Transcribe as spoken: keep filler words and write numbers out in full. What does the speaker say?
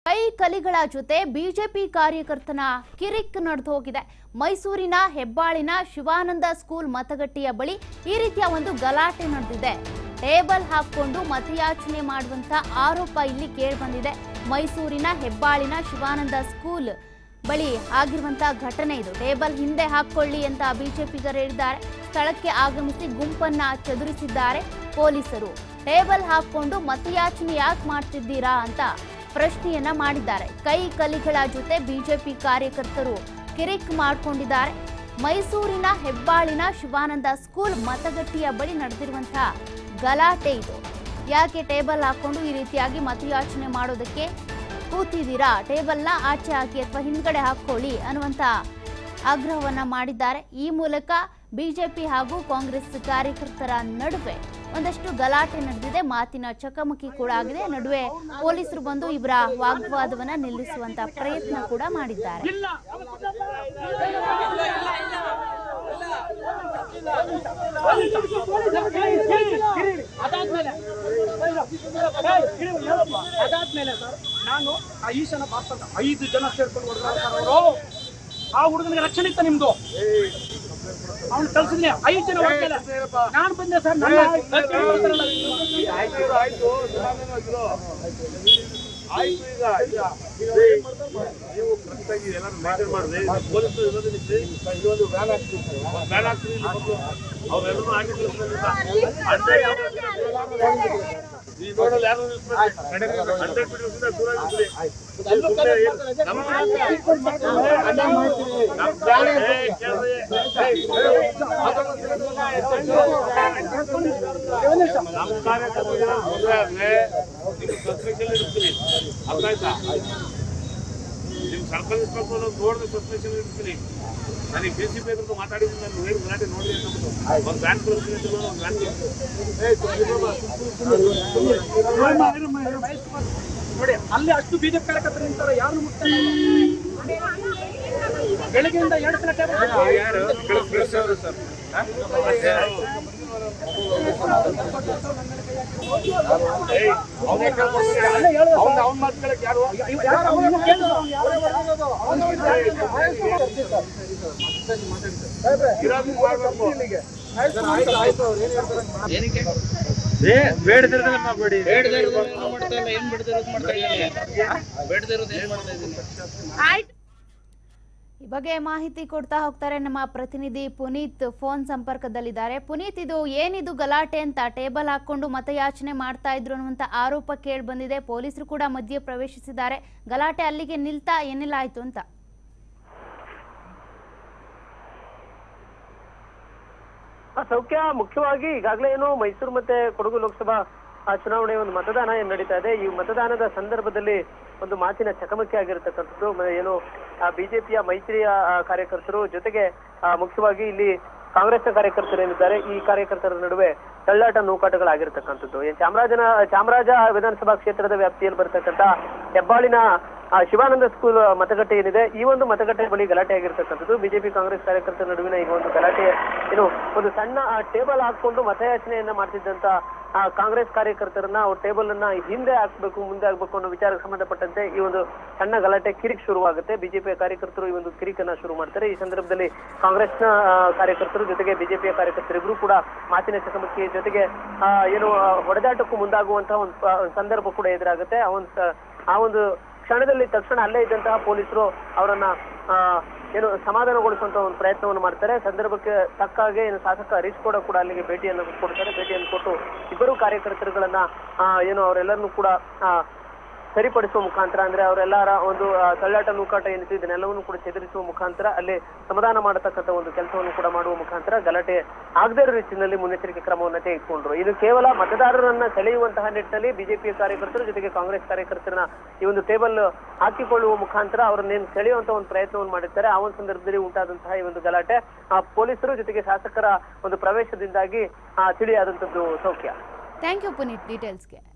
ಕೈ ಕಲಿಗಳ ಜೊತೆ ಬಿಜೆಪಿ ಕಾರ್ಯಕರ್ತನ ಕಿರಿಕ್ ನಡೆದು ಹೋಗಿದೆ. ಮೈಸೂರಿನ ಹೆಬ್ಬಾಳಿನ ಶಿವಾನಂದ ಸ್ಕೂಲ್ ಮತಗಟ್ಟೆಯ ಬಳಿ ಈ ರೀತಿಯ ಒಂದು ಗಲಾಟೆ ನಡೆದಿದೆ. ಟೇಬಲ್ ಹಾಕೊಂಡು ಮತಯಾಚನೆ ಮಾಡುವಂತ ಆರೋಪ ಇಲ್ಲಿ ಕೇಳಿಬಂದಿದೆ. ಮೈಸೂರಿನ ಹೆಬ್ಬಾಳಿನ ಶಿವಾನಂದ ಸ್ಕೂಲ್ ಬಳಿ ಆಗಿರುವಂತಹ ಘಟನೆ ಇದು. ಟೇಬಲ್ ಹಿಂದೆ ಹಾಕೊಳ್ಳಿ ಅಂತ ಬಿಜೆಪಿಗರು ಹೇಳಿದ್ದಾರೆ. ಸ್ಥಳಕ್ಕೆ ಆಗಮಿಸಿ ಗುಂಪನ್ನ ಚದುರಿಸಿದ್ದಾರೆ ಪೊಲೀಸರು. ಟೇಬಲ್ ಹಾಕೊಂಡು ಮತಯಾಚನೆ ಯಾಕೆ ಮಾಡ್ತಿದ್ದೀರಾ ಅಂತ ಪ್ರಶ್ನೆಯನ್ನ ಮಾಡಿದ್ದಾರೆ. ಕೈ ಕಲಿಗಳ ಜೊತೆ ಬಿಜೆಪಿ ಕಾರ್ಯಕರ್ತರು ಕಿರಿಕ್ ಮಾಡಿಕೊಂಡಿದ್ದಾರೆ. ಮೈಸೂರಿನ ಹೆಬ್ಬಾಳಿನ ಶಿವಾನಂದ ಸ್ಕೂಲ್ ಮತಗಟ್ಟೆಯ ಬಳಿ ನಡೆದಿರುವಂತಹ ಗಲಾಟೆ ಇದು. ಯಾಕೆ ಟೇಬಲ್ ಹಾಕೊಂಡು ಈ ರೀತಿಯಾಗಿ ಮತಯಾಚನೆ ಮಾಡೋದಕ್ಕೆ ಕೂತಿದ್ದೀರಾ? ಟೇಬಲ್ನ ಆಚೆ ಹಾಕಿ ಅಥವಾ ಹಿಂದ್ಗಡೆ ಹಾಕೊಳ್ಳಿ ಅನ್ನುವಂತ ಆಗ್ರಹವನ್ನ ಮಾಡಿದ್ದಾರೆ. ಈ ಮೂಲಕ ಬಿಜೆಪಿ ಹಾಗೂ ಕಾಂಗ್ರೆಸ್ ಕಾರ್ಯಕರ್ತರ ನಡುವೆ ಒಂದಷ್ಟು ಗಲಾಟೆ ನಡೆದಿದೆ. ಮಾತಿನ ಚಕಮಕಿ ಕೂಡ ಆಗಿದೆ. ನಡುವೆ ಪೊಲೀಸರು ಬಂದು ಇವರ ವಾಗ್ವಾದವನ್ನ ನಿಲ್ಲಿಸುವಂತ ಪ್ರಯತ್ನ ಕೂಡ ಮಾಡಿದ್ದಾರೆ. ಅದಾದ್ಮೇಲೆ ಸರ್ ನಾನು ಆ ಈಶನ ಬಾಪ ಐದು ಜನ ಸೇರ್ಕೊಂಡು ಹೊಡೆದಾರ ಸರ್ ಅವರು. ಆ ಹುಡುಗನಿಗೆ ರಕ್ಷಣೆ ಇತ್ತ ನಿಮ್ದು? ಅವನು ಕಳ್ಸಿದ್ನೆ ಐದು ಜನ ಹೊಡ್ತಾರೆ. ನಾನು ಬಂದೆ ಸರ್. ನನ್ನ ಆಯ್ತು, ಈಗ ಈಗ ನೀವು ಕರೆಕ್ಟಾಗಿ ಎಲ್ಲರೂ ಮೇಂಟೈನ್ ಮಾಡಿದ್ರೆ ಪೊಲೀಸರು ಇರೋದಕ್ಕೆ ಇನ್ನೊಂದು ವ್ಯಾನ್ ಹಾಕ್ತೀವಿ ವ್ಯಾನ್ ಹಾಕ್ತೀವಿ ಅವರೆಲ್ಲರೂ ಆಗಿ ಅಂದ್ರೆ ಈ ನೋಡಲ್ಲಿ ಯಾರು ಹಂಡ್ರೆಡ್ ಮೀಟರ್ಸ್ ದೂರ ನಮ್ಮ ಕಾರ್ಯಕರ್ತರಿಗೆ ತೊಂದರೆ ಆದ್ರೆ ನಿಮ್ಗೆ ಸಸ್ಪೆನ್ಷನ್ ಇರ್ತೀನಿ. ಅರ್ಥ ಆಯ್ತಾ? ನಿಮ್ ಸರ್ಕಲ್ ಇನ್ಸ್ಪೆಕ್ಟರ್ ನೋಡಿದ್ರೆ ಸಸ್ಪೆನ್ಷನ್ ಇರ್ತೀನಿ. ನನಗೆ ಡಿ ಸಿ ಪಿ ಎದುರು ಮಾತಾಡಿದ್ದೀನಿ. ನಾನು ಏನು ಗಲಾಟೆ ನೋಡಿದೆ ನಮ್ಮದು ಒಂದು ವ್ಯಾನ್ ಕಳಿಸ್ತೀನಿ ಒಂದು ವ್ಯಾನ್ ನೋಡಿ ಅಲ್ಲಿ ಅಷ್ಟು ಬಿಜೆಪಿ ಕಾರ್ಯಕರ್ತರು ನಿಂತಾರೆ. ಯಾರು ಮುಟ್ತಾರೆ? ಬೆಳಗ್ಗೆಯಿಂದ ಎರಡು ಸಲ ಅವ್ನ ಮಾತುಗಳಕ್ಕೆ ಯಾರು ಬೇಡದಿರೋದನ್ನ ಮಾಡಬೇಡಿ. ಬೇಡದಿರೋದನ್ನ ಮಾಡ್ತಾ ಇಲ್ಲ. ಏನ್ ಬೇಡದಿರೋದು ಮಾಡ್ತಾ ಇದ್ದೀನಿ. ಬೇಡದಿರೋದು ಏನ್ ಮಾಡ್ತಾ ಇದ್ದೀನಿ. ಈ ಬಗ್ಗೆ ಮಾಹಿತಿ ಕೊಡ್ತಾ ಹೋಗ್ತಾರೆ ನಮ್ಮ ಪ್ರತಿನಿಧಿ ಪುನೀತ್ ಫೋನ್ ಸಂಪರ್ಕದಲ್ಲಿದ್ದಾರೆ. ಪುನೀತ್, ಇದು ಏನಿದು ಗಲಾಟೆ ಅಂತ ಟೇಬಲ್ ಹಾಕೊಂಡು ಮತಯಾಚನೆ ಮಾಡ್ತಾ ಇದ್ರು ಅನ್ನುವಂತ ಆರೋಪ ಕೇಳಿ ಬಂದಿದೆ. ಪೊಲೀಸರು ಕೂಡ ಮಧ್ಯೆ ಪ್ರವೇಶಿಸಿದ್ದಾರೆ. ಗಲಾಟೆ ಅಲ್ಲಿಗೆ ನಿಲ್ತಾ ಏನೆಲ್ಲ ಆಯ್ತು ಅಂತ? ಸೌಖ್ಯ, ಮುಖ್ಯವಾಗಿ ಈಗಾಗಲೇ ಏನು ಮೈಸೂರು ಮತ್ತೆ ಕೊಡಗು ಲೋಕಸಭಾ ಚುನಾವಣೆ ಒಂದು ಮತದಾನ ಏನ್ ನಡೀತಾ ಇದೆ. ಈ ಮತದಾನದ ಸಂದರ್ಭದಲ್ಲಿ ಒಂದು ಮಾತಿನ ಚಕಮಕಿ ಆಗಿರತಕ್ಕಂಥದ್ದು. ಏನು ಬಿಜೆಪಿಯ ಮೈತ್ರಿಯ ಕಾರ್ಯಕರ್ತರು ಜೊತೆಗೆ ಮುಖ್ಯವಾಗಿ ಇಲ್ಲಿ ಕಾಂಗ್ರೆಸ್ನ ಕಾರ್ಯಕರ್ತರು ಏನಿದ್ದಾರೆ ಈ ಕಾರ್ಯಕರ್ತರ ನಡುವೆ ತಳ್ಳಾಟ ನೂಕಾಟಗಳಾಗಿರ್ತಕ್ಕಂಥದ್ದು. ಏನ್ ಚಾಮರಾಜನ ಚಾಮರಾಜ ವಿಧಾನಸಭಾ ಕ್ಷೇತ್ರದ ವ್ಯಾಪ್ತಿಯಲ್ಲಿ ಬರ್ತಕ್ಕಂಥ ಹೆಬ್ಬಾಳಿನ ಶಿವಾನಂದ ಸ್ಕೂಲ್ ಮತಗಟ್ಟೆ ಏನಿದೆ ಈ ಒಂದು ಮತಗಟ್ಟೆ ಬಳಿ ಗಲಾಟೆ ಆಗಿರ್ತಕ್ಕಂಥದ್ದು. ಬಿಜೆಪಿ ಕಾಂಗ್ರೆಸ್ ಕಾರ್ಯಕರ್ತರ ನಡುವಿನ ಈಗ ಒಂದು ಗಲಾಟೆ ಏನು ಒಂದು ಸಣ್ಣ ಟೇಬಲ್ ಹಾಕೊಂಡು ಮತಯಾಚನೆಯನ್ನ ಮಾಡ್ತಿದ್ದಂತ ಆ ಕಾಂಗ್ರೆಸ್ ಕಾರ್ಯಕರ್ತರನ್ನ ಅವ್ರ ಟೇಬಲ್ ಅನ್ನ ಹಿಂದೆ ಹಾಕ್ಬೇಕು ಮುಂದೆ ಆಗ್ಬೇಕು ಅನ್ನೋ ವಿಚಾರಕ್ಕೆ ಸಂಬಂಧಪಟ್ಟಂತೆ ಈ ಒಂದು ಸಣ್ಣ ಗಲಾಟೆ ಕಿರಿಕ್ ಶುರುವಾಗುತ್ತೆ. ಬಿಜೆಪಿಯ ಕಾರ್ಯಕರ್ತರು ಈ ಒಂದು ಕಿರಿಕನ್ನ ಶುರು ಮಾಡ್ತಾರೆ. ಈ ಸಂದರ್ಭದಲ್ಲಿ ಕಾಂಗ್ರೆಸ್ನ ಕಾರ್ಯಕರ್ತರು ಜೊತೆಗೆ ಬಿಜೆಪಿಯ ಕಾರ್ಯಕರ್ತರಿಬ್ರು ಕೂಡ ಮಾತಿನ ಚಕಮಕಿ ಜೊತೆಗೆ ಆ ಏನು ಹೊಡೆದಾಟಕ್ಕೂ ಮುಂದಾಗುವಂತಹ ಒಂದು ಸಂದರ್ಭ ಕೂಡ ಎದುರಾಗುತ್ತೆ. ಆ ಒಂದು ಆ ಒಂದು ಕ್ಷಣದಲ್ಲಿ ತಕ್ಷಣ ಅಲ್ಲೇ ಇದ್ದಂತಹ ಪೊಲೀಸರು ಅವರನ್ನ ಆ ಏನು ಸಮಾಧಾನಗೊಳಿಸುವಂತ ಒಂದು ಪ್ರಯತ್ನವನ್ನು ಮಾಡ್ತಾರೆ. ಸಂದರ್ಭಕ್ಕೆ ತಕ್ಕ ಹಾಗೆ ಏನು ಶಾಸಕ ಹರೀಶ್ ಗೌಡ ಕೂಡ ಅಲ್ಲಿಗೆ ಭೇಟಿಯನ್ನು ಕೊಡ್ತಾರೆ. ಭೇಟಿಯನ್ನು ಕೊಟ್ಟು ಇಬ್ಬರು ಕಾರ್ಯಕರ್ತರುಗಳನ್ನ ಆ ಏನು ಅವರೆಲ್ಲರನ್ನೂ ಕೂಡ ಆ ಸರಿಪಡಿಸುವ ಮುಖಾಂತರ ಅಂದ್ರೆ ಅವರೆಲ್ಲರ ಒಂದು ತಳ್ಳಾಟ ನೂಕಾಟ ಏನಿತ್ತು ಇದನ್ನೆಲ್ಲವನ್ನು ಕೂಡ ಚದುರಿಸುವ ಮುಖಾಂತರ ಅಲ್ಲಿ ಸಮಾಧಾನ ಮಾಡತಕ್ಕಂಥ ಒಂದು ಕೆಲಸವನ್ನು ಕೂಡ ಮಾಡುವ ಮುಖಾಂತರ ಗಲಾಟೆ ಆಗದೇ ಇರೋ ರೀತಿಯಲ್ಲಿ ಮುನ್ನೆಚ್ಚರಿಕೆ ಕ್ರಮವನ್ನು ತೆಗೆದುಕೊಂಡ್ರು. ಇದು ಕೇವಲ ಮತದಾರರನ್ನ ಸೆಳೆಯುವಂತಹ ನಿಟ್ಟಿನಲ್ಲಿ ಬಿಜೆಪಿಯ ಕಾರ್ಯಕರ್ತರು ಜೊತೆಗೆ ಕಾಂಗ್ರೆಸ್ ಕಾರ್ಯಕರ್ತರನ್ನ ಈ ಒಂದು ಟೇಬಲ್ ಹಾಕಿಕೊಳ್ಳುವ ಮುಖಾಂತರ ಅವರನ್ನೇನು ಸೆಳೆಯುವಂತಹ ಒಂದು ಪ್ರಯತ್ನವನ್ನು ಮಾಡಿರ್ತಾರೆ. ಆ ಒಂದು ಸಂದರ್ಭದಲ್ಲಿ ಉಂಟಾದಂತಹ ಈ ಒಂದು ಗಲಾಟೆ ಆ ಪೊಲೀಸರು ಜೊತೆಗೆ ಶಾಸಕರ ಒಂದು ಪ್ರವೇಶದಿಂದಾಗಿ ಆ ತಿಳಿಯಾದಂತದ್ದು. ಸೌಖ್ಯ, ಥ್ಯಾಂಕ್ ಯು ಪುನೀತ್ ಡೀಟೇಲ್ಸ್ಗೆ.